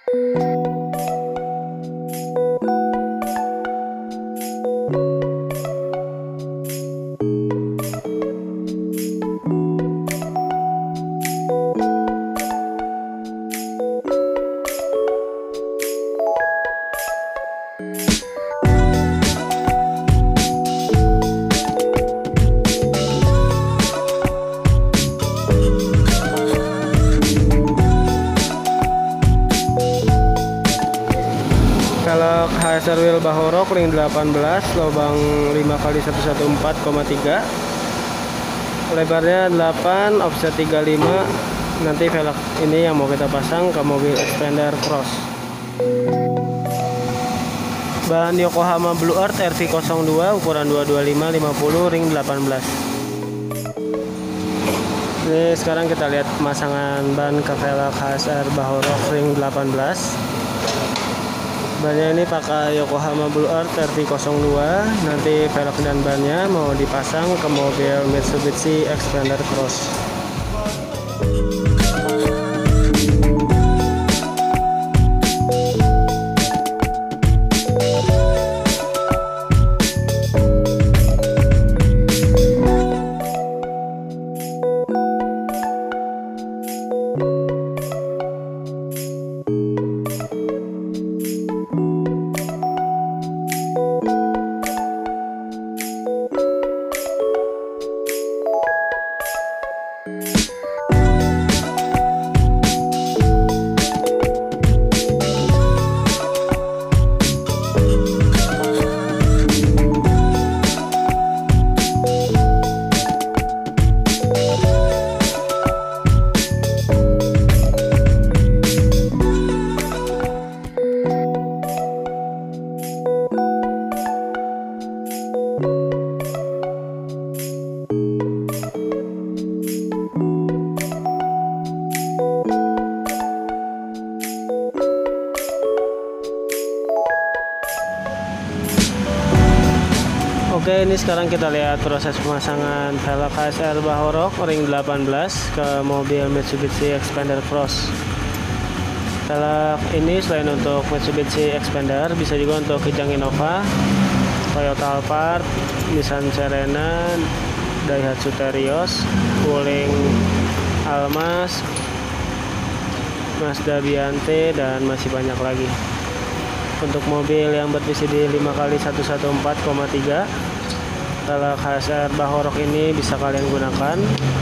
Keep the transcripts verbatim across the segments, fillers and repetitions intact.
Velg H S R wheel Bahorok ring delapan belas, lubang lima kali seratus empat belas koma tiga, lebarnya delapan, offset tiga puluh lima. Nanti velg ini yang mau kita pasang ke mobil Xpander Cross. Bahan Yokohama Blue Earth R V nol dua, ukuran dua dua lima lima puluh, ring delapan belas. Ini sekarang kita lihat pemasangan ban ke velg H S R Bahorok ring delapan belas. Bannya ini pakai Yokohama Blue Earth R V nol dua. Nanti velg dan bannya mau dipasang ke mobil Mitsubishi Xpander Cross. Oke, ini sekarang kita lihat proses pemasangan velg H S R Bahorok ring delapan belas ke mobil Mitsubishi Xpander Cross. Velg ini selain untuk Mitsubishi Xpander, bisa juga untuk Kijang Innova, Toyota Alphard, Nissan Serena, Daihatsu Terios, Wuling Almas, Mazda Biante, dan masih banyak lagi. Untuk mobil yang bersubsidi lima kali seratus empat belas koma tiga, velg H S R Bahorok ini bisa kalian gunakan.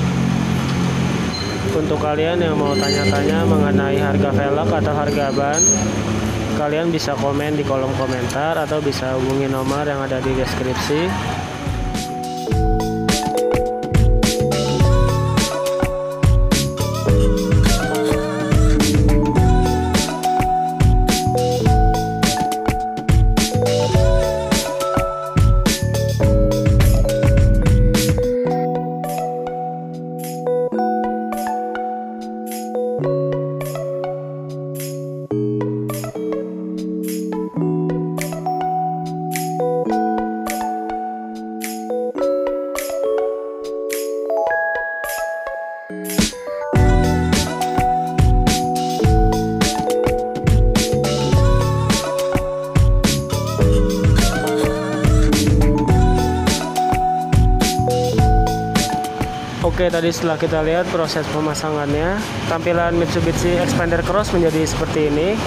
Untuk kalian yang mau tanya-tanya mengenai harga velg atau harga ban, kalian bisa komen di kolom komentar atau bisa hubungi nomor yang ada di deskripsi. Oke, tadi setelah kita lihat proses pemasangannya, tampilan Mitsubishi Xpander Cross menjadi seperti ini.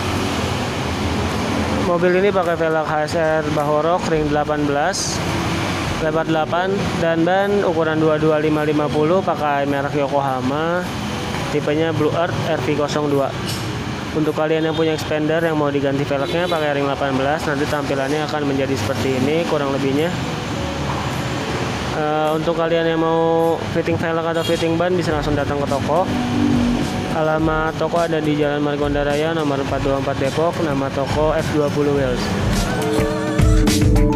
Mobil ini pakai velg H S R Bahorok ring delapan belas, lebar delapan, dan ban ukuran dua dua lima lima puluh, pakai merek Yokohama, tipenya Blue Earth R V nol dua. Untuk kalian yang punya Xpander yang mau diganti velgnya pakai ring delapan belas, nanti tampilannya akan menjadi seperti ini kurang lebihnya. Uh, untuk kalian yang mau fitting velg atau fitting ban, bisa langsung datang ke toko. Alamat toko ada di Jalan Margonda Raya nomor empat dua empat Depok. Nama toko F dua puluh Wheels.